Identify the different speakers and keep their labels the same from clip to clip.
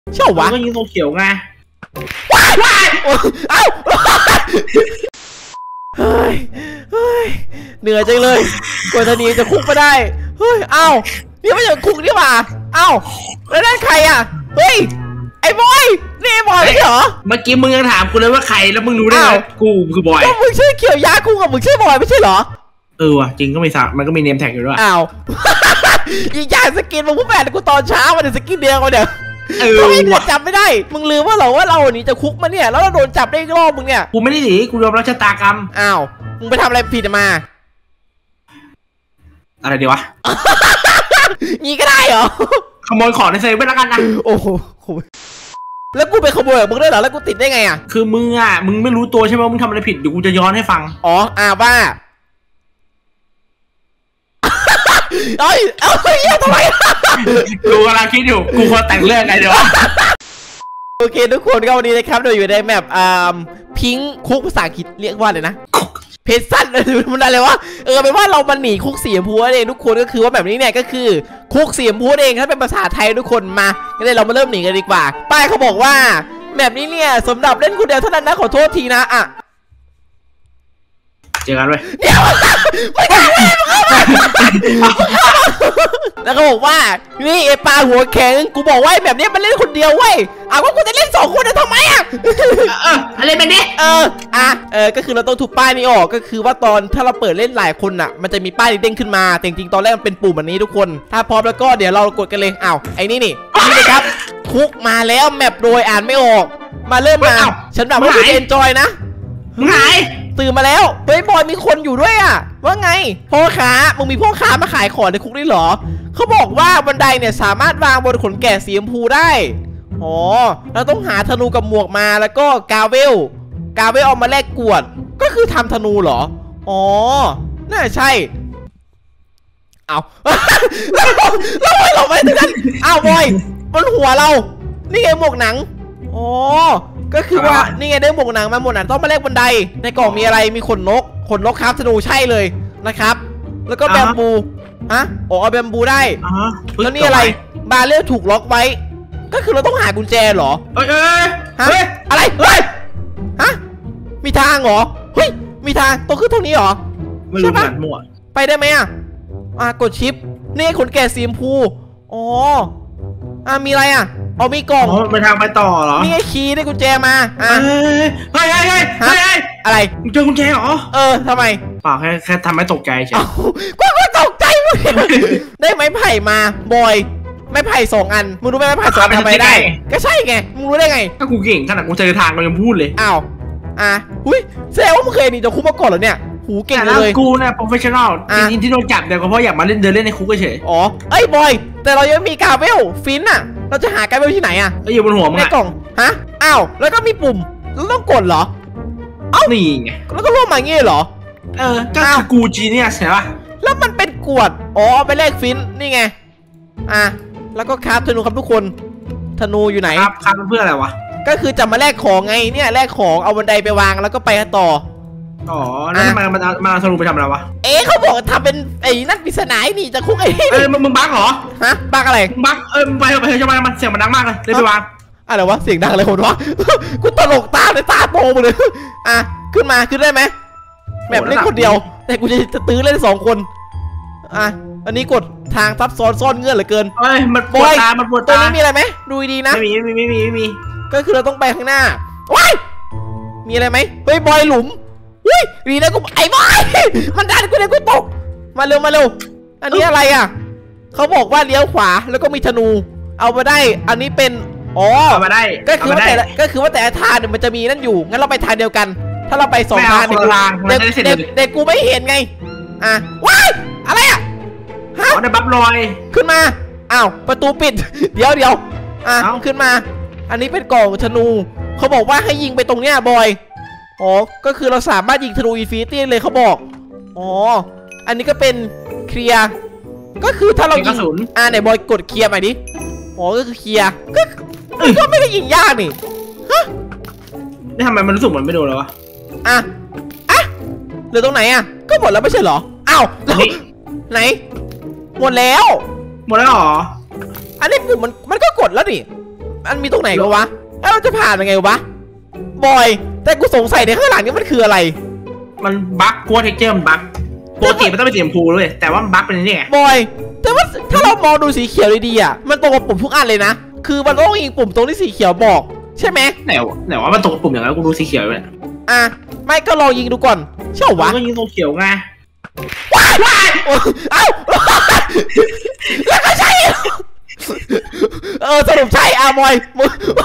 Speaker 1: เชี่ยววะ
Speaker 2: ก็ยิงตัวเขียวไง
Speaker 1: ว้ายเอ้าเฮ้ยเหนื่อยจังเลยกว่าจะหนีจะคุกไปได้เฮ้ยเอ้านี่ไม่ใช่คุกนี่หว่าเอ้าแล้วนั่นใครอ่ะเฮ้ยไอ้บอยนี่บอยไม่เหรอ
Speaker 2: เมื่อกี้มึงยังถามกูเลยว่าใครแล้วมึงรู้ได้ไงกูคือบอย
Speaker 1: ก็มึงชื่อเขียวยากูกับมึงชื่อบอยไม่ใช่เหรอ
Speaker 2: ว่ะจริงก็มีสักมันก็มีเนมแท็กอยู่ด้วย
Speaker 1: อ้าวอีกอย่างสกินมึงพูดแบบกูตอนเช้ามันสกินเดียวกันเดี๋ยวว่ะจำไม่ได้มึงลืมว่าเราหนีจะคุกมาเนี่ยแล้วเราโดนจับได้อีกรอบมึงเนี่ย
Speaker 2: กูไม่ได้หนีกูยอมรับชะตากรรม
Speaker 1: อ้าวมึงไปทำอะไรผิดมา
Speaker 2: อะไรดีวะ
Speaker 1: งี้ก็ได้เหรอ
Speaker 2: ขโมยของในเซเว่นแล้วกันนะ
Speaker 1: โอ้โหแล้วกูไปขโมยมึงได้เหรอแล้วกูติดได้ไงอ่ะ
Speaker 2: คือมึงไม่รู้ตัวใช่ไหมมึงทำอะไรผิดเดี๋ยวกูจะย้อนให้ฟัง
Speaker 1: ว่าเอ้ยทำไม
Speaker 2: กูกำลังคิดอยู่กูควรแต่งเรื่องไงเดี๋ยว
Speaker 1: โอเคทุกคนก็วันนี้นะครับเราอยู่ในแมปพิงคุกภาษาอังกฤษเรียกว่าเลยนะเพชรสั้นมันอะไรวะเป็นว่าเรามันหนีคุกสีชมพูเองทุกคนก็คือว่าแบบนี้เนี่ยก็คือคุกสีชมพูเองถ้าเป็นภาษาไทยทุกคนมาก็เลยเรามาเริ่มหนีกันดีกว่าป้ายเขาบอกว่าแบบนี้เนี่ยสำหรับเล่นคนเดียวเท่านั้นนะขอโทษทีนะ
Speaker 2: เจอกันเลย
Speaker 1: เดี๋ยวไม่ได้แล้วก็บอกว่านี่ไอปลาหัวแข็งกูบอกว่าแบบนี้มันเล่นคนเดียวเว้ยก็กูจะเล่น2 คนนะทำไม
Speaker 2: อะไรแบบนี้
Speaker 1: ก็คือเราต้องทุบป้ายนี้ออกก็คือว่าตอนถ้าเราเปิดเล่นหลายคนมันจะมีป้ายนี้เด้งขึ้นมาแต่จริงๆตอนแรกมันเป็นปุ่มแบบนี้ทุกคนถ้าพร้อมแล้วก็เดี๋ยวเรากดกันเลยไอ้นี่นะครับคุกมาแล้วแมปโดยอ่านไม่ออกมาเริ่มมาฉันแบบว่าเอนจอยนะ
Speaker 2: หาย
Speaker 1: ตื่นมาแล้วเฮ้ยบอยมีคนอยู่ด้วยว่าไงพ่อค้ามึงมีพ่อค้ามาขายของในคุกนี่เหรอเขาบอกว่าบันไดเนี่ยสามารถวางบนขนแกะสีชมพูได้เราต้องหาธนูกับหมวกมาแล้วก็กาเวลเอามาแลกกวดก็คือทำธนูเหรอน่าใช่เราไปถึงนั้นบอยบนหัวเรานี่ไงหมวกหนังก็คือว่านี่ไงได้หมวกหนังมาหมวกหนังต้องมาแลกบันไดในกล่องมีอะไรมีขนนกครับธนูใช่เลยนะครับแล้วก็แบมบูเอาแบมบูได้แล้วนี่อะไรบาเรลถูกล็อกไว้ก็คือเราต้องหากุญแจเหรออะไรมีทางเหรอมีทางต้องขึ้นทางนี้เหรอ
Speaker 2: ใช่ปะ
Speaker 1: ไปได้ไหมกดชิปนี่ขนแกะสีชมพูมีอะไรมีกล่อง
Speaker 2: ไปทางไปต่อเหรอ
Speaker 1: นี่ไอ้คีย์ได้กุญแจมา
Speaker 2: เฮ้ย
Speaker 1: อะไร
Speaker 2: มึงเจอกุญแจเหรอ
Speaker 1: ทำไม
Speaker 2: เปล่าแค่ทำให้ตกใจใช่
Speaker 1: กูตกใจมึงได้ไม้ไผ่มาบอยไม้ไผ่2 อันมึงรู้ไหมไม้ไผ่2 อันทำไมได้ก็ใช่ไงมึงรู้ได้ไง
Speaker 2: ก็กูเก่งขนาดกูเจอทางเรายังพูดเลย
Speaker 1: แสดงว่ามึงเคยหนีจากคุกมาก่อนเหรอเนี่ยหูเก่งเลย
Speaker 2: กูเนี่ยโปรเฟชชั่นอลจริงที่โดนจับเดี๋ยวก็เพราะอยากมาเล่นในคุกเฉย
Speaker 1: บอยแต่เรายังมีกาเวลฟินเราจะหากาเวลที่ไหน
Speaker 2: อยู่บนหัวมึง
Speaker 1: ในกล่องแล้วก็มีปุ่มเราต้องกดเหรอ
Speaker 2: นี่ไง
Speaker 1: แล้วก็ร่วมมางี้เหรอ
Speaker 2: ก็คือกูจีเนี่ยใช่ปะ
Speaker 1: แล้วมันเป็นกวดไปแลกฟินนี่ไงแล้วก็คราฟธนูครับทุกคนธนูอยู่ไหน
Speaker 2: ครับเพื่ออะไรวะ
Speaker 1: ก็คือจะมาแลกของไงเนี่ยแลกของเอาบันไดไปวางแล้วก็ไปต่อ
Speaker 2: แล้วมันธนูไปทำอะไรวะ
Speaker 1: เขาบอกทำเป็นไอ้นั่นปริศนานี่จะคุก
Speaker 2: มึงบั๊กเหรอ
Speaker 1: บั๊กอะไร
Speaker 2: บั๊กไปใช่ไหมมันเสียงมันดังมากเลยไปวาง
Speaker 1: อะไรวะเสียงดังอะไรคนวะกูตลกตาเลยตาโตหมดเลยขึ้นได้ไหมแบบเล่นคนเดียวแต่กูจะตื้อเล่น2 คนอันนี้กดทางซับซ้อนซ่อนเงื่อนเหลือเกิน
Speaker 2: มันปวดตา
Speaker 1: ตัวนี้มีอะไรไหมดูดีนะ
Speaker 2: ไม่มี
Speaker 1: ก็คือเราต้องไปข้างหน้ามีอะไรไหมบอยหลุมดีนะกูไอ้บอยมันดันกูเลยกูตกมาเร็วอันนี้อะไรเขาบอกว่าเลี้ยวขวาแล้วก็มีธนูเอามาได้อันนี้เป็น
Speaker 2: เอามาได้
Speaker 1: ก็คือว่าแต่ทางเนี่ยมันจะมีนั่นอยู่งั้นเราไปทางเดียวกันถ้าเราไป2 ทางเด็กกูไม่เห็นไงอะไร
Speaker 2: ได้บัฟลอย
Speaker 1: ขึ้นมาประตูปิดเดี๋ยวขึ้นมาอันนี้เป็นกล่องธนูเขาบอกว่าให้ยิงไปตรงเนี้ยบอยก็คือเราสามารถยิงธนูอินฟินิตี้เลยเขาบอกอันนี้ก็เป็นเคลียร์ก็คือถ้าเรายิงไหนบอยกดเคลียร์ใหม่ดิก็คือเคลียร์ก็ไม่ได้ยิงยากนี่
Speaker 2: ทำไมมันรู้สึกเหมือนไม่โดนแล้ววะ
Speaker 1: เหลือตรงไหนก็หมดแล้วไม่ใช่เหรอไหนหมดแล้ว
Speaker 2: เหรอ
Speaker 1: อันนี้ปุ่มมันก็กดแล้วนี่มันมีตรงไหนวะแล้วเราจะผ่านยังไงวะบอยแต่กูสงสัยในข้างหลังนี่มันคืออะไร
Speaker 2: มันบั๊กกูว่าเท็กเจอร์มันบั๊กปกติมันต้องเป็นสีชมพูเลยแต่ว่ามันบั๊กเป็นนี่ไง
Speaker 1: บอยแต่ว่าถ้าเรามองดูสีเขียวดีๆอ่ะมันตรงกับปุ่มทุกอันเลยนะคือมันต้องยิงปุ่มตรงที่สีเขียวบอกใช่ไหม
Speaker 2: ไหนว่ามันตรงกับปุ่มอย่างนั้นกูดูสีเขียวเลย
Speaker 1: อ่ะไม่ก็ลองยิงดูก่อนเชื่อวะ
Speaker 2: ก็ยิงตรงเขียวไง
Speaker 1: ว้ายเอ้าแล้วก็ใช่สรุปใช่บอยมึง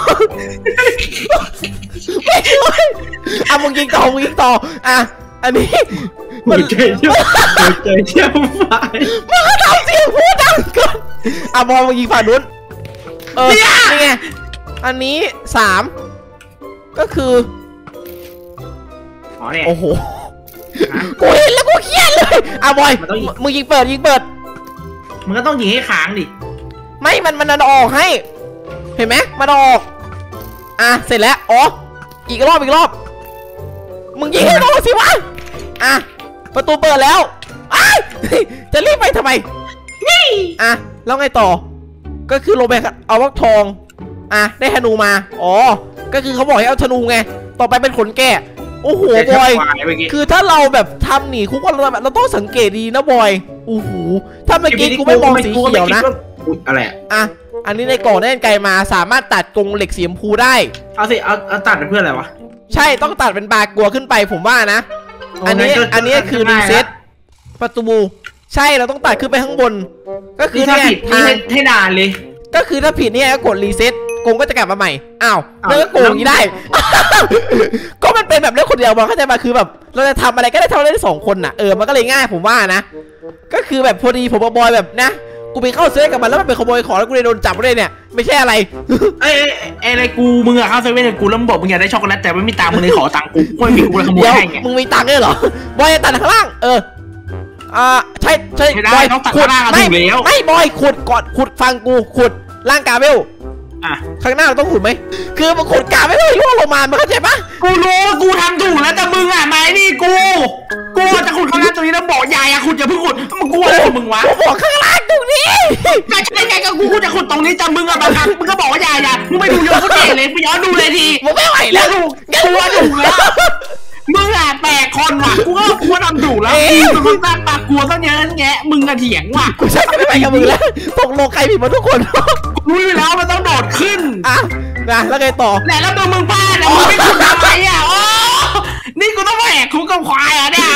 Speaker 1: มึงยิงต่ออันนี้
Speaker 2: มันใจเชื่อฝ่าย
Speaker 1: มึงก็ทำเสียงพูดดังก่อนบอยมึงยิงฝ่ายนู้นนี่ไงอันนี้3ก็คือโอ้โหกูเห็นแล้วกูเครียดเลยบอยมึงยิงเปิด
Speaker 2: มันก็ต้องยิงให้ค้างดิ
Speaker 1: ไม่มันออกให้เห็นไหมมันออกเสร็จแล้วอีกรอบมึงยิงให้โดนสิวะประตูเปิดแล้วจะรีบไปทำไมแล้วไงต่อก็คือลงไปเอาวักทองได้ธนูมาก็คือเขาบอกให้เอาธนูไงต่อไปเป็นขนแกะโอ้โหบอยคือถ้าเราแบบทำหนีคุกเราต้องสังเกตดีนะบอยโอ้โหถ้าเมื่อกี้กูไม่มองสีเขียวนะ
Speaker 2: อะไร
Speaker 1: อันนี้ในกล่องได้ไกลมาสามารถตัดกรงเหล็กสีชมพูได้
Speaker 2: เอาตัดเพื่ออะไรวะ
Speaker 1: ใช่ต้องตัดเป็นบากลัวขึ้นไปผมว่านะอันนี้คือรีเซ็ตประตูใช่เราต้องตัดขึ้นไปข้างบนก็คือ
Speaker 2: เนี่ยให้นานเลย
Speaker 1: ก็คือถ้าผิดเนี่ยกดรีเซ็ตกรงก็จะกลับมาใหม่แล้วก็โกงนี้ได้ก็มันเป็นแบบเรื่องคนเดียวมาเข้าใจมาคือแบบเราจะทำอะไรก็ได้เท่าได้2 คนน่ะมันก็เลยง่ายผมว่านะก็คือแบบพอดีผมบอยแบบนะกูไปเข้าเซฟกับมันแล้วมันเป็นขโมยของแล้วกูเลยโดนจับเลยเนี่ยไม่ใช่อะไร
Speaker 2: อะไรมึงเข้าเซเว่นกูแล้วบอกมึงอยากได้ช็อกโกแลตแต่ไม่มีตังค์มึงเลยขอตังค์กูไม่มีกูเลยขโมยให้ไง
Speaker 1: มึงมีตังค์ด้วยเหรอบอยตัดข้างล่างใช่
Speaker 2: บอยต้องตัดข้างล่าง
Speaker 1: ไม่บอยขุดก่อนขุดฟังกูขุดล่างกาเวลข้างหน้าเราต้องขุดไหมคือมันขุดกาไม่ได้ร่วงลงมาเข้าใจปะ
Speaker 2: กูรู้กูทำถูกแล้วแต่มึงไม่นี่กูจะขุดข้างล่างตรงนี้แล้วบอกยายขุดอย่าเพิ่งขุดมึงกลัวอะไรมึงวะ
Speaker 1: กูบอกข้างล่างตรงนี้
Speaker 2: ก็ใช่ไงก็กูจะขุดตรงนี้แต่มึงบางครั้งมึงก็บอกว่ายายมึงไม่ดูย้อนเขาเด็เลยไปย้อนดูเลยที
Speaker 1: มึงไม่ไหวแล้ว
Speaker 2: กูว่าถูกแล้วมึงแปลกคนว่ะกูว่าทำถูกแล้วมึงคนตั้งปากกลัวต้องเยอะแงะมึงเถียงว่ะ
Speaker 1: กูใช่ไม่ไปกับมึงแล้วตกลงใครผิดมาทุกคน
Speaker 2: รู้อยู่แล้วมันต้องโดดขึ้น
Speaker 1: แล้วไงต่อ
Speaker 2: แล้วมึงพลาดมึงไม่ขุดทำไมนี่กูต้องแหกคุกกับควายเนี่ย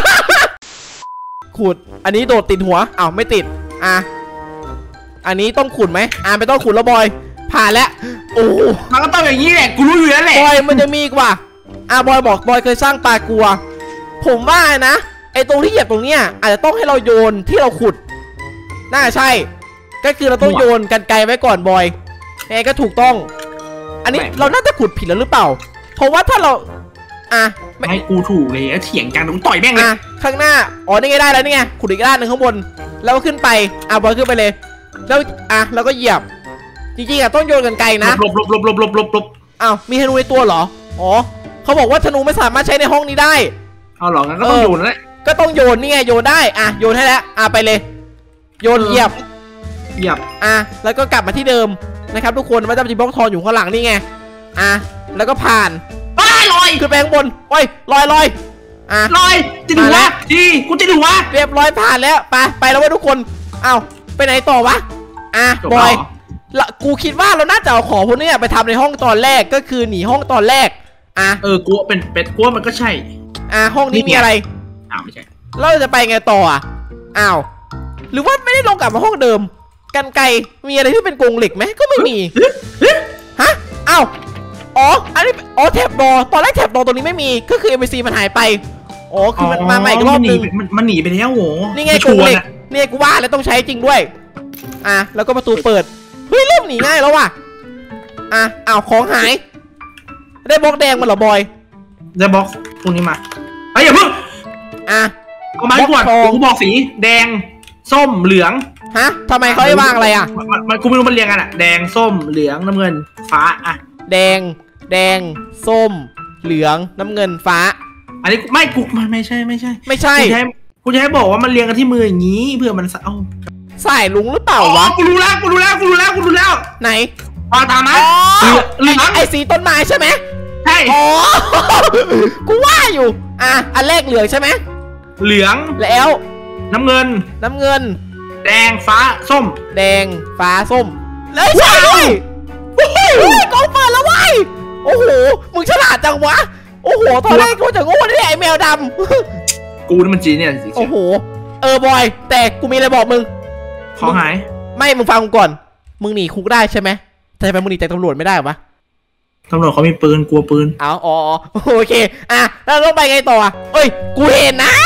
Speaker 1: ขุดอันนี้โดดติดหัวไม่ติดอันนี้ต้องขุดไหมไม่ต้องขุดแล้วบอยผ่านแล้วโอ้
Speaker 2: มันก็ต้องอย่างนี้แหละกูรู้อยู่แล้วแหละ
Speaker 1: บอยมันจะมีกว่าบอยบอกบอยเคยสร้างปลากลัวผมว่านะไอ้ตรงที่เหยียบตรงเนี้ยอาจจะต้องให้เราโยนที่เราขุดน่าใช่ก็คือเราต้องโยนกันไกลไว้ก่อนบอยก็ถูกต้องอันนี้เราน่าจะขุดผิดแล้วหรือเปล่าเพราะว่าถ้าเรา
Speaker 2: ให้กูถูกเลยเถียงกันต้องต่อยแม่งเลย
Speaker 1: ข้างหน้านี่ไงได้แล้วนี่ไงขุดอีกด้านหนึ่งข้างบนแล้วขึ้นไปบอยขึ้นไปเลยแล้วเราก็เหยียบจริงๆต้องโยนกันไกลนะ
Speaker 2: ลบ
Speaker 1: มีธนูในตัวเหรอเขาบอกว่าธนูไม่สามารถใช้ในห้องนี้ได้
Speaker 2: เอาหรองั้นก็ต้องโยนแล้ว
Speaker 1: ก็ต้องโยนนี่ไงโยนได้โยนให้แล้วไปเลยโยนเหยียบแล้วก็กลับมาที่เดิมนะครับทุกคนมันจะมีบล็อกทองอยู่ข้างหลังนี่ไงแล้วก็ผ่าน
Speaker 2: ลอย
Speaker 1: ขึ้นไปข้างบนลอย
Speaker 2: ลอยจะดูวะกูจะดูวะ
Speaker 1: เรียบร้อยผ่านแล้วไปแล้วทุกคนไปไหนต่อวะบอยกูคิดว่าเราน่าจะเอาของพวกนี้ไปทำในห้องตอนแรกก็คือหนีห้องตอนแรก
Speaker 2: กูเป็นเป็ดกูมันก็ใช่
Speaker 1: ห้องนี้มีอะไร
Speaker 2: ไม่ใช่
Speaker 1: เราจะไปไงต่อหรือว่าไม่ได้ลงกลับมาห้องเดิมกันไกมีอะไรที่เป็นกรงเหล็กไหมก็ไม่มีฮะอันนี้แถบดอตอนแรกแถบดอตัวนี้ไม่มีก็คือ NPC มันหายไปคือมันมาใหม่อีกรอบนึง
Speaker 2: มันหนีไปแล้วโห
Speaker 1: นี่ไงกรงเหล็กนี่กูว่าแล้วต้องใช้จริงด้วยแล้วก็ประตูเปิดเฮ้ยเริ่มหนีง่ายแล้วว่ะของหายได้บล็อกแดงมาเหรอบอย
Speaker 2: ได้บล็อกตรงนี้มาอย่าเพิ่งเอาไม้กวาดกูบอกสีแดงส้มเหลือง
Speaker 1: ทำไมเขาให้วางอะไร
Speaker 2: มันกูไม่รู้มันเรียงกันแดงส้มเหลืองน้ำเงินฟ้า
Speaker 1: แดงส้มเหลืองน้ำเงินฟ้า
Speaker 2: อันนี้ไม่กูมันไม่ใช่กูจะให้บอกว่ามันเรียงกันที่มืออย่างนี้เพื่อมัน
Speaker 1: สายลุงหรือเปล่าวะ
Speaker 2: กูรู้แล้ว
Speaker 1: ไหน
Speaker 2: ตามนะ
Speaker 1: อ๋อ
Speaker 2: เหลือง
Speaker 1: ไอ้สีต้นไม้ใช่ไหม
Speaker 2: ใช่
Speaker 1: อ๋อ กูว่าอยู่อันแรกเหลืองใช่ไหม
Speaker 2: เหลือง
Speaker 1: แล้ว
Speaker 2: น้ำเงิน
Speaker 1: แดงฟ้าส้มเลยใช่ด้วยกองเปิดแล้วเว้ยโอ้โหมึงฉลาดจังวะโอ้โหตอนแรกกูจะโง่ได้ไอ้แมวดำ
Speaker 2: กูนี่มันจีเนี่ยสิ
Speaker 1: โอ้โหบอยแต่กูมีอะไรบอกมึง
Speaker 2: ของหาย
Speaker 1: ไม่มึงฟังกูก่อนมึงหนีคุกได้ใช่ไหมแต่ทำไมมึงหนีจากตำรวจไม่ได้วะ
Speaker 2: ตำรวจเขามีปืนกลัวปืน
Speaker 1: อ๋อโอเคแล้วต้องไปไงต่อเอ้ยกูเห็นนะ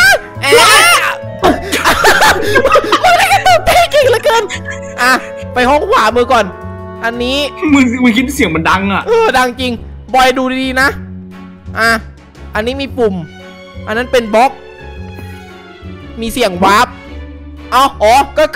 Speaker 1: มึงได้กันตื่นเต้นจริงเหลือเกินไปห้องขวามือก่อนอันนี้
Speaker 2: มึงคิดเสียงมันดังอ่ะ
Speaker 1: ดังจริงบอยดูดีๆนะอันนี้มีปุ่มอันนั้นเป็นบล็อกมีเสียงวาร์ปก็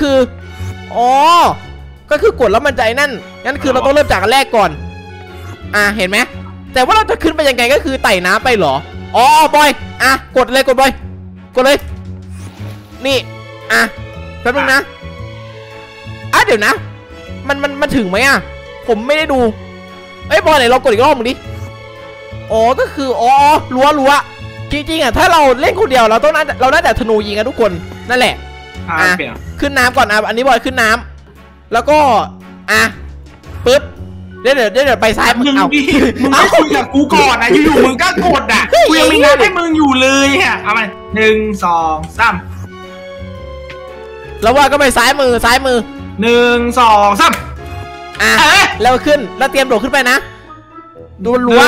Speaker 1: คือกดแล้วมันใจนั่นงั้นคือเราต้องเริ่มจากอันแรกก่อนเห็นไหมแต่ว่าเราจะขึ้นไปยังไงก็คือไต่น้ำไปเหรอบอยกดเลยกดเลยนี่แป๊บนึงนะเดี๋ยวนะมันถึงไหมผมไม่ได้ดูบอยไหนเรากดอีกรอบมึงดิก็คือรั้วจริงๆถ้าเราเล่นคนเดียวเราน่าจะธนูยิงกันทุกคนนั่นแหละขึ้นน้ำก่อนอันนี้บอยขึ้นน้ำแล้วก็ปึ๊บเดี๋ยวไปซ้าย
Speaker 2: มึงไม่คุยกับกูก่อนนะอยู่ๆมึงก็กดกูยังมีงานให้มึงอยู่เลยเอาไป1 2 3
Speaker 1: แล้วว่าก็ไปซ้ายมือ
Speaker 2: 1 2 3
Speaker 1: แล้วขึ้นแล้วเตรียมโดดขึ้นไปนะดูรั้ว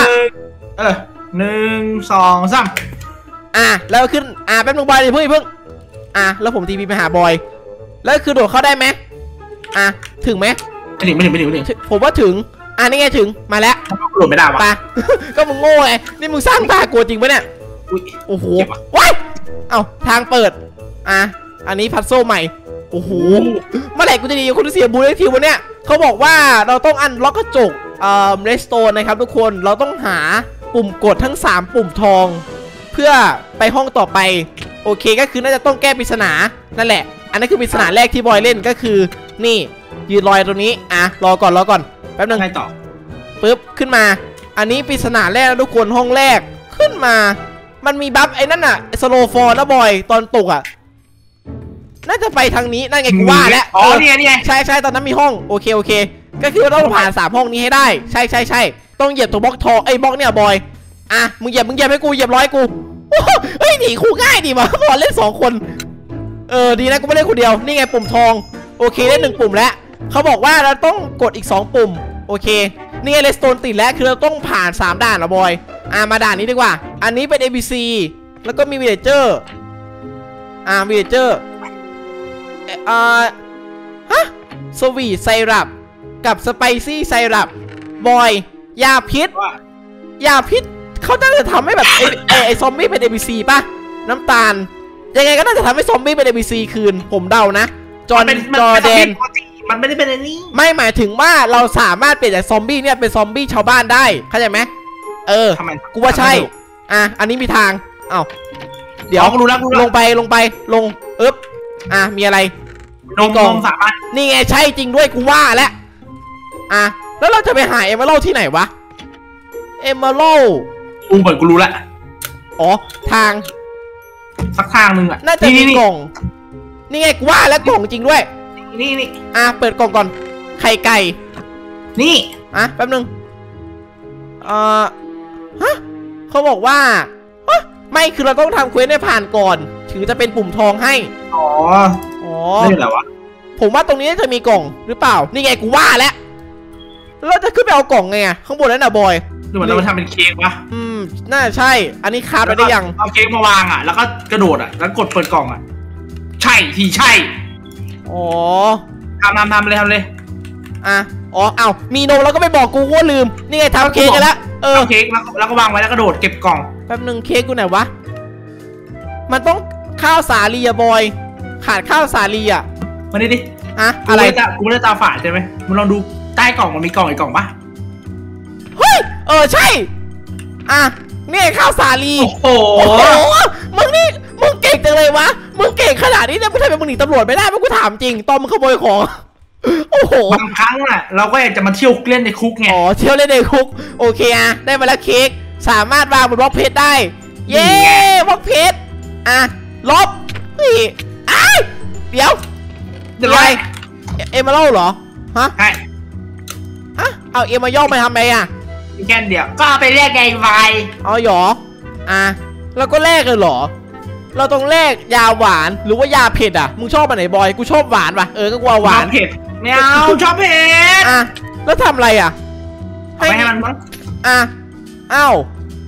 Speaker 2: 1 2 3
Speaker 1: แล้วขึ้นแป๊บนึงบอยเพิ่งแล้วผมทีพีไปหาบอยแล้วคือโดดเข้าได้ไหมถึงไหม
Speaker 2: ไม่ถึง
Speaker 1: ผมว่าถึงนี่ไงถึงมาแล้ว
Speaker 2: โดดไม่ได้วะ
Speaker 1: ก็มึงโง่ไงนี่มึงสร้างตากลัวจริงปะเนี่ยโอ้โหว้ายทางเปิดอันนี้พัซโซ่ใหม่โอ้โหเมื่อไหร่กูจะดีคนที่เสียบูลเลทีวันเนี้ยเขาบอกว่าเราต้องอันล็อกกระจกเรสโตนนะครับทุกคนเราต้องหาปุ่มกดทั้ง3ปุ่มทองเพื่อไปห้องต่อไปโอเคก็คือน่าจะต้องแก้ปริศนานั่นแหละอันนั้นคือปริศนาแรกที่บอยเล่นก็คือนี่ยืนรอยตรงนี้รอก่อนแป๊บนึง
Speaker 2: ไงต่อ
Speaker 1: ปึ๊บขึ้นมาอันนี้ปริศนาแรกนะทุกคนห้องแรกขึ้นมามันมีบัฟไอ้นั่นสโลฟอร์นะบอยตอนตกน่าจะไปทางนี้นั่นไงกูว่าแล้ว
Speaker 2: เนี่ย
Speaker 1: ใช่ตอนนั้นมีห้องโอเคก็คือต้องผ่าน3ห้องนี้ให้ได้ใช่ต้องเหยียบตัวบล็อกทองบล็อกเนี่ยบอยมึงเหยียบให้กูเหยียบร้อยกูเฮ้ยหนีคู่ง่ายดีมาบอลเล่น2คนดีนะกูไม่เล่นคนเดียวนี่ไงปุ่มทองโอเคได้1ปุ่มแล้วเขาบอกว่าเราต้องกดอีก2ปุ่มโอเคนี่ไงเลสโตนติดแล้วคือเราต้องผ่าน3ด่านละบอยมาด่านนี้ดีกว่าอันนี้เป็น ABC แล้วก็มีวิลเลเจอร์วิลเลเจอร์สวีทไซรัปกับสไปซี่ไซรัปบอยยาพิษเขาน่าจะทำให้แบบไอซอมบี้เป็น ABC ป่ะน้ำตาลยังไงก็น่าจะทำให้ซอมบี้เป็น ABC คืนผมเดานะจอแดน
Speaker 2: มันไม่ได้เป็นอันนี้
Speaker 1: ไม่หมายถึงว่าเราสามารถเปลี่ยนจากซอมบี้เนี่ยเป็นซอมบี้ชาวบ้านได้เข้าใจไหมกูว่าใช่อันนี้มีทางเดี๋ยวลงไปมีอะไร
Speaker 2: นมสามารถ
Speaker 1: นี่ไงใช่จริงด้วยกูว่าแล้วแล้วเราจะไปหาเอเมอรัลที่ไหนวะเอเมอรัล
Speaker 2: กูรู้แล้ว
Speaker 1: ทาง
Speaker 2: สักทางนึง
Speaker 1: น่าจะมีกล่องนี่ไงกูว่าแล้วกล่องจริงด้วย
Speaker 2: นี่
Speaker 1: เปิดกล่องก่อนไข่ไก่
Speaker 2: นี่
Speaker 1: แป๊บนึงเขาบอกว่าไม่คือเราต้องทำเควสให้ผ่านก่อนถึงจะเป็นปุ่มทองให้
Speaker 2: นี่แหละวะ
Speaker 1: ผมว่าตรงนี้จะมีกล่องหรือเปล่านี่ไงกูว่าแล้วเราจะขึ้นไปเอากล่องไงข้างบนนั้นบอย
Speaker 2: หรือมันเราทำเป็นเค้กวะ
Speaker 1: น่าใช่อันนี้คาบไปได้ยัง
Speaker 2: เอาเค้กมาวางแล้วก็กระโดดแล้วกดเปิดกล่องใช่ใช่ทำเลย
Speaker 1: มีนมแล้วก็ไปบอกกูว่าลืมนี่ไงทำเค้กกันแล้ว
Speaker 2: เค้กแล้วก็วางไว้แล้วกระโดดเก็บกล่อง
Speaker 1: แป๊บนึงเค้กกูไหนวะมันต้องข้าวสาลีบอยขาดข้าวสาลี
Speaker 2: มาดิ
Speaker 1: อะไร
Speaker 2: กูไม่ได้ตาฝาดใช่ไหมมึงลองดูใต้กล่องมันมีกล่องอีกกล่องปะ
Speaker 1: เฮ้ยใช่นี่ข้าวสาลี
Speaker 2: โอ้โห
Speaker 1: มึงเก่งจังเลยวะมึงเก่งขนาดนี้เนี่ยไม่ทำไมมึงหนีตำรวจไม่ได้เพราะกูถามจริงตอนมึงขโมยของโอ้โห
Speaker 2: บางครั้งน่ะเราก็อยากจะมาเที่ยวเล่นในคุกไง
Speaker 1: อ๋อเที่ยวเล่นในคุกโอเคอะได้มาแล้วเค้กสามารถวางบนบล็อกเพชรได้เย้บล็อกเพชรอ่ะลบเฮ้ยเดี๋ยวอะไรเอมาเล่าเหรอฮะ
Speaker 2: ใช่
Speaker 1: ฮะเอาเอมาย่อมาทำไมอะ
Speaker 2: แค่เดียวก็ไปแลกไงไว
Speaker 1: เอาหรอแล้วก็แลกเลยเหรอเราต้องแลกยาหวานหรือว่ายาเผ็ดอ่ะมึงชอบอันไหนบอยกูชอบหวานป่ะก็กูเอาหวาน
Speaker 2: เผ็ดไม่เอาชอบเผ็ด
Speaker 1: แล้วทำอะไรอ่ะ
Speaker 2: ให้มันมั้ง
Speaker 1: อ้าว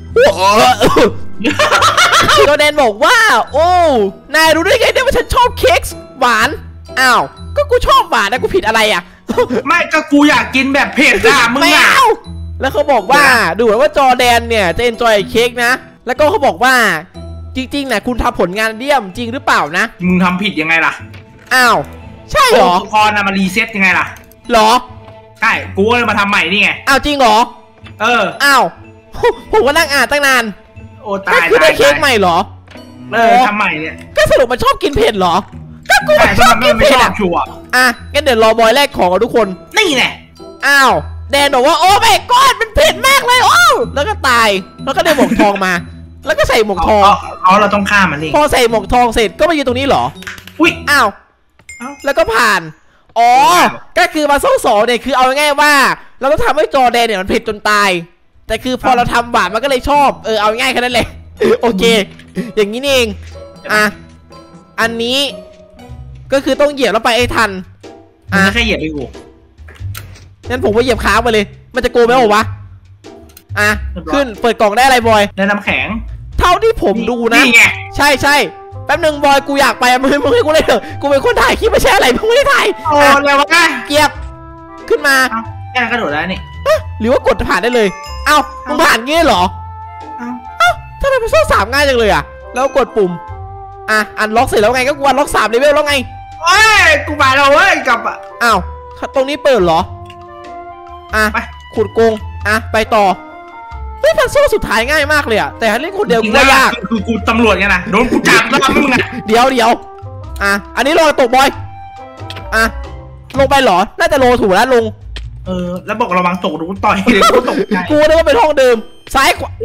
Speaker 1: โดเดนบอกว่าโอ้นายรู้ได้ไงเนี่ยว่าฉันชอบเค้กหวานอ้าวก็กูชอบหวานนะกูผิดอะไรอ่ะ
Speaker 2: ไม่ก็กูอยากกินแบบเผ็ดอ่ะมึงอ่ะ
Speaker 1: แล้วเขาบอกว่าดูว่าจอแดนเนี่ยจะเอนจอยเค้กนะแล้วก็เขาบอกว่าจริงๆนะคุณทำผลงานเดี่ยมจริงหรือเปล่านะ
Speaker 2: มึงทำผิดยังไงล่ะ
Speaker 1: อ้าวใช่เหรอ
Speaker 2: พอนะมารีเซ็ตยังไงล่ะ
Speaker 1: หรอ
Speaker 2: ใช่กูก็เลยมาทำใหม่นี่ไง
Speaker 1: อ้าวจริงเหรออ้าวผมก็นั่งอ่านตั้งนาน
Speaker 2: โอ้ตาย
Speaker 1: คือได้เค้กใหม่เหรอ
Speaker 2: ทำใหม่เนี่ย
Speaker 1: ก็สรุปมันชอบกินเผ็ดเหรอก็กูชอบกินเผ็ด
Speaker 2: ชัวร์
Speaker 1: งั้นเดี๋ยวรอบอยแรกของทุกคน
Speaker 2: นี่แหละ
Speaker 1: อ้าวแดนบอกว่าโอ้ไม่ก้อนมันเผ็ดมากเลยโอ้แล้วก็ตายแล้วก็ได้หมวกทองมาแล้วก็ใส่หมวกทอง
Speaker 2: เราต้องฆ่ามันนี่
Speaker 1: พอใส่หมวกทองเสร็จก็มายืนตรงนี้เหรอ
Speaker 2: อุ้ย
Speaker 1: อ้าวแล้วก็ผ่านก็คือมาโซ่เนี่ยคือเอาง่ายๆว่าเราต้องทำให้จอแดนเนี่ยมันเผ็ดจนตายแต่คือพอเราทำหวานมันก็เลยชอบเอาง่ายแค่นั้นเลยโอเคอย่างนี้นี่เองอันนี้ก็คือต้องเหยียบแล้วไปให้ทัน
Speaker 2: แค่เหยียบไปกู
Speaker 1: งั้นผมว่าเหยียบค้างไปเลยมันจะโกงไหมวะขึ้นเปิดกล่องได้อะไรบอย
Speaker 2: ได้น้ำแข็ง
Speaker 1: เท่าที่ผมดูนะใช่แป๊บนึงบอยกูอยากไปมึงให้กูเลยเถอะกูเป็นคนถ่ายคลิปไม่ใช่อะไรมึงไม่ได้ถ่าย
Speaker 2: เร็วมาก
Speaker 1: เกียบขึ้นมา
Speaker 2: แค่กระโดดได้นี่
Speaker 1: หรือว่ากดผ่านได้เลยมึงผ่านงี้เหรอทำไมมันโซ่3ง่ายจังเลยแล้วกดปุ่มอันล็อกเสร็จแล้วไงก็กูอันล็อก3เลเวลแล้วไง
Speaker 2: กูมาแล้วเว้ยกลับ
Speaker 1: ตรงนี้เปิดเหรอ
Speaker 2: ไป
Speaker 1: ขุดกงไปต่อพันโซ่สุดท้ายง่ายมากเลยแต่เล่นคนเดียวกูว่ายาก
Speaker 2: คือกูตำรวจไงนะโดนกูจับแล้วมึง
Speaker 1: เดี๋ยวอันนี้ลงตกบอยลงไปเหรอน่าจะโลถูกแล้วลง
Speaker 2: แล้วบอกระวังตกดูต่อยเลยกูตกใจ
Speaker 1: กูนึกว่าเป็นห้องเดิมซ้ายขวา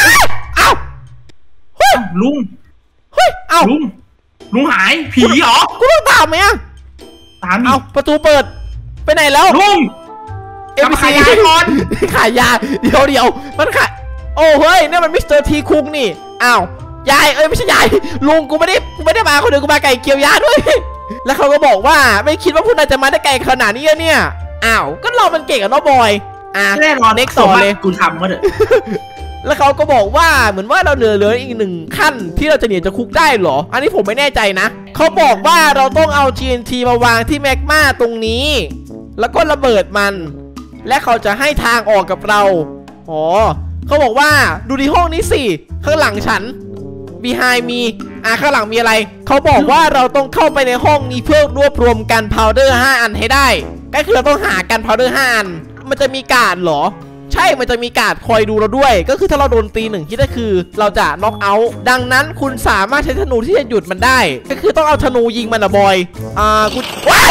Speaker 2: ลุงลุงหายผีเหรอ
Speaker 1: กูต้องตามไหม
Speaker 2: ตาม
Speaker 1: ประตูเปิดไปไหนแล้ว
Speaker 2: ลุงขายยาก่อน
Speaker 1: ขายยาเดี๋ยวมันขายโอ้เฮ้ยนี่มันมิสเตอร์ทีคุกนี่ยายไม่ใช่ยายลุงกูไม่ได้มาคนเดียวกูมาไก่เกี่ยวยาด้วยแล้วเขาก็บอกว่าไม่คิดว่าพวกนายจะมาได้ไกลขนาดนี้เนี่ยก็เรามันเก่งกับน้องบอย
Speaker 2: แน่นอน
Speaker 1: เน็กต่อเลย
Speaker 2: กูทำก็เถอะ
Speaker 1: แล้วเขาก็บอกว่าเหมือนว่าเราเหลืออีก1ขั้นที่เราจะหนีจากคุกได้เหรออันนี้ผมไม่แน่ใจนะเขาบอกว่าเราต้องเอา TNT มาวางที่แมกมาตรงนี้แล้วก็ระเบิดมันและเขาจะให้ทางออกกับเราเขาบอกว่าดูในห้องนี้สิข้างหลังฉัน behind มีข้างหลังมีอะไรเขาบอกว่าเราต้องเข้าไปในห้องนี้เพื่อรวบรวมกันพาวเดอร์5 อันให้ได้ก็คือเราต้องหากันพาวเดอร์5 อันมันจะมีการ์ดเหรอใช่มันจะมีการ์ดคอยดูเราด้วยก็คือถ้าเราโดนตี1คิดก็คือเราจะน็อกเอาท์ดังนั้นคุณสามารถใช้ธนูที่จะหยุดมันได้ก็คือต้องเอาธนูยิงมันบอยคุณ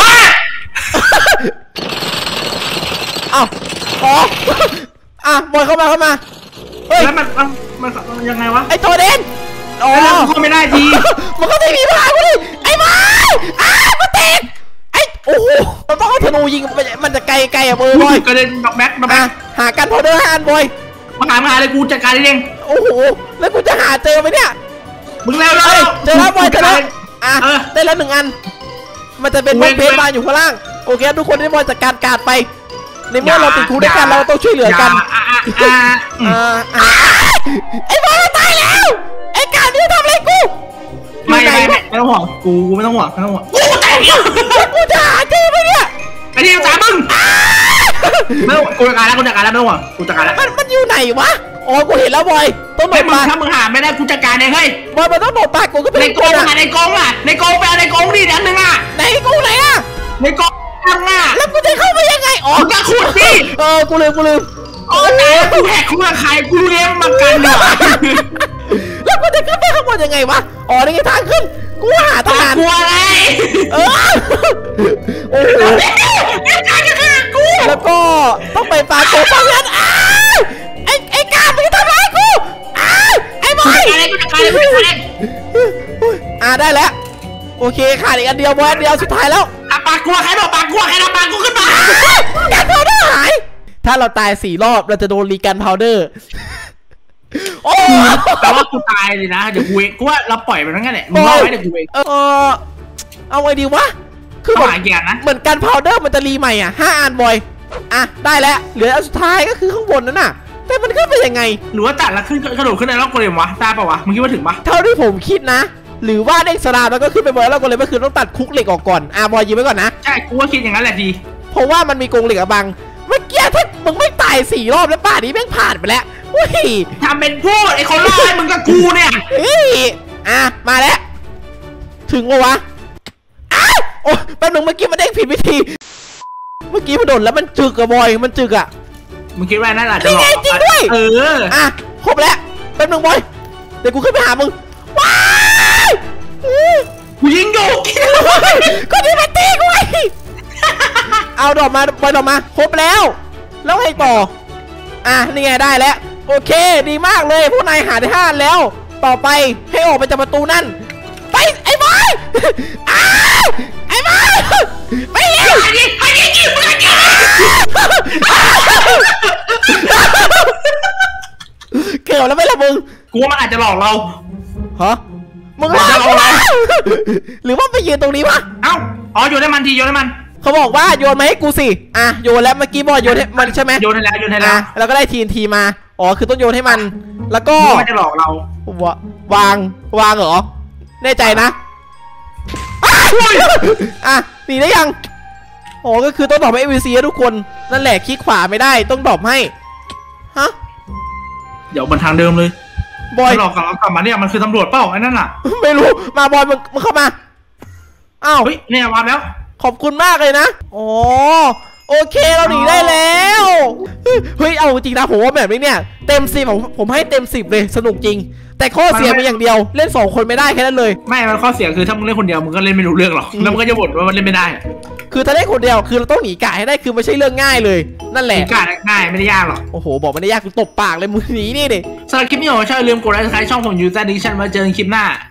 Speaker 1: บอยเข้ามา
Speaker 2: เฮ้ยแล้วมันยังไงวะ
Speaker 1: ไอตัวเด่น
Speaker 2: แล้วมันเข้าไม่ได้ที
Speaker 1: มันก็ไม่มีพลังเลยไอ้มามันติดโอ้โหมันต้องเอาธนูยิงมันจะไกลบอย
Speaker 2: กระเด็นแบ็ค
Speaker 1: หากันพอเดอร์5 อันบอย
Speaker 2: มาเลยกูจัดการเอง
Speaker 1: โอ้โหแล้วกูจะหาเจอไหมเนี่ย
Speaker 2: มึงเร็ว
Speaker 1: เจอแล้วบอยเจอแล้วได้แล้ว1 อันมันจะเป็นบล็อกเพจมาอยู่ข้างล่างโอเคทุกคนได้บอยจัดการการไปในเมื่อเราติดคุกด้วยกันเราต้องช่วยเหลือกันไอ้บอลตายแล้วไอ้การนี่ทำอะไรกู
Speaker 2: ไม่ต้องห่วงกูไม่ต้องห่วง
Speaker 1: กูตายกูจะหาเจอไหมเนี่ย
Speaker 2: ไอ้ที่จ๋ามึงไม่กูจัดการแล้วไม่ต้องห่วงกูจัดการแล้ว
Speaker 1: มันอยู่ไหนวะกูเห็นแล้วบอย
Speaker 2: ต้องโดดปากถ้ามึงหาไม่ได้กูจัดการเองเฮ้ย
Speaker 1: บอยมันต้องโดดปากกูก็เป็น
Speaker 2: ในกองในกองไปเอาในกองดิอันนึง
Speaker 1: ในกองไหน
Speaker 2: ในกอง
Speaker 1: แล้วกูจะเข้าไปยังไง
Speaker 2: มึงจะขุดดิ
Speaker 1: กูลืม
Speaker 2: กูแหกคุกใครกูเลี้ยงมากันเนาะ
Speaker 1: แล้วกูจะขึ้นไปข้างบนยังไงวะนี่ไงทางขึ้นกูหาทาง
Speaker 2: กลัวอะไร
Speaker 1: โอ้โหแล้วก็ต้องไปฟาโกฟังนั้นไอ้กามึงทำร้ายกูไอ้บอยได้แล้วโอเคขาดอีกอันเดียวบอยอันเดียวสุดท้ายแล้ว
Speaker 2: ปากกลัวใครบอกปากกลัวใครเอาปากกูขึ้นมา
Speaker 1: กันพาวเดอร์หายถ้าเราตาย4 รอบเราจะโดนรีกันพาวเดอร์โอ้
Speaker 2: แต่ว่ากูตายเลยนะเดี๋ยวกูว่าเราปล่อยมันงั้นแหละมึงรอไว้เดี๋ยวกูเอง
Speaker 1: เอาไงดีวะคือ
Speaker 2: หาแกนะ
Speaker 1: เหมือนกันพาวเดอร์มันจะรีใหม่5 อันบอยได้แล้วเหลืออันสุดท้ายก็คือข้างบนนั่นน่ะแต่มันขึ้นไปยังไง
Speaker 2: หรือว่าตัดแล้วขึ้นกระโดดขึ้นในรอบโกเลมวะตาเปล่าวะมึงคิดว่าถึงปะ
Speaker 1: เท่าที่ผมคิดนะหรือว่าเด้งสลามแล้วก็ขึ้นไปบนแล้วก็เลยเมื่อคืนต้องตัดคุกเหล็กออกก่อนบอยยืมไว้ก่อนนะ
Speaker 2: ใช่กูว่าคิดอย่างนั้นแหละดี
Speaker 1: เพราะว่ามันมีกรงเหล็กบังเมื่อกี้ถ้ามึงไม่ตาย4 รอบแล้วป่านี้แม่งผ่านไปแล้ว
Speaker 2: ทำเป็นพูดไอ้คนร้ายมึงกับกูเนี่ย
Speaker 1: มาแล้วถึงวะโอ้แป๊บนึงเมื่อกี้มันเด้งผิดวิธีเมื่อกี้มันโดนแล้วมันจึกบอยมันจึก
Speaker 2: มึงคิดว่านั่นอาจจะหลอก
Speaker 1: จริงด้วยครบแล้วแป๊บนึงบอยเดี๋ยวกูขึ้นไปหามึงว้าย
Speaker 2: กูยิงอยู่
Speaker 1: ก็นี่มันตีกูไอ้เอาดอกมาบอยดอกมาครบแล้วแล้วให้ต่อนี่ไงได้แล้วโอเคดีมากเลยพวกนายหาได้5 แล้วต่อไปให้ออกไปจากประตูนั่นไปไอ้บอยไอ้บอยไปเกี่ยวแล้วไม่ละมึง
Speaker 2: กูว่ามันอาจจะหลอกเรา
Speaker 1: มึงหลอกเราหรือว่าไปยืนตรงนี้วะ
Speaker 2: โยนให้มันทีโยนให้มัน
Speaker 1: เขาบอกว่าโยนมาให้กูสิโยนแล้วเมื่อกี้บอยโยนให้มันใช่ไหม
Speaker 2: โยนให้แล้ว
Speaker 1: แล้วก็ได้ทีมาคือต้องโยนให้มันแล้วก็
Speaker 2: มันจะหลอกเรา
Speaker 1: วางเหรอแน่ใจนะหนีได้ยังก็คือต้องดรอปให้ AVC ทุกคนนั่นแหละคลิกขวาไม่ได้ต้องดรอปให้
Speaker 2: เดี๋ยวมันทางเดิมเลยบอยหลอกกลับมาเนี่ยมันคือตำรวจเปล่าไอ้นั่นน่ะ
Speaker 1: ไม่รู้มาบอยมึงเข้ามา
Speaker 2: เฮ้ยเนี่ยมาแล้ว
Speaker 1: ขอบคุณมากเลยนะโอเคเราหนีได้แล้วเฮ้ยเอาจริงนะผมว่าแบบนี้เนี่ยเต็ม10ผมให้เต็ม10เลยสนุกจริงแต่ข้อเสียมีอย่างเดียวเล่น2 คนไม่ได้แค่นั้นเลย
Speaker 2: ไม่มันข้อเสียคือถ้ามึงเล่นคนเดียวมึงก็เล่นไม่รู้เรื่องหรอกแล้วมึงก็จะบ่นว่ามันเล่นไม่ได้
Speaker 1: คือถ้าเล่นคนเดียวคือเราต้องหนีกะให้ได้คือไม่ใช่เรื่องง่ายเลยนั่นแหละ
Speaker 2: หนีกะง่ายไม่ได้ยากหรอก
Speaker 1: โอ้โหบอกไม่ได้ยากคือตบปากเลยมึงหนีนี่ดิ
Speaker 2: สำหรับคลิปนี้ผมชอบลืมกดไลค์ใครช่องผมอยู่ใต้ดิฉันมาเจอคลิปหน้า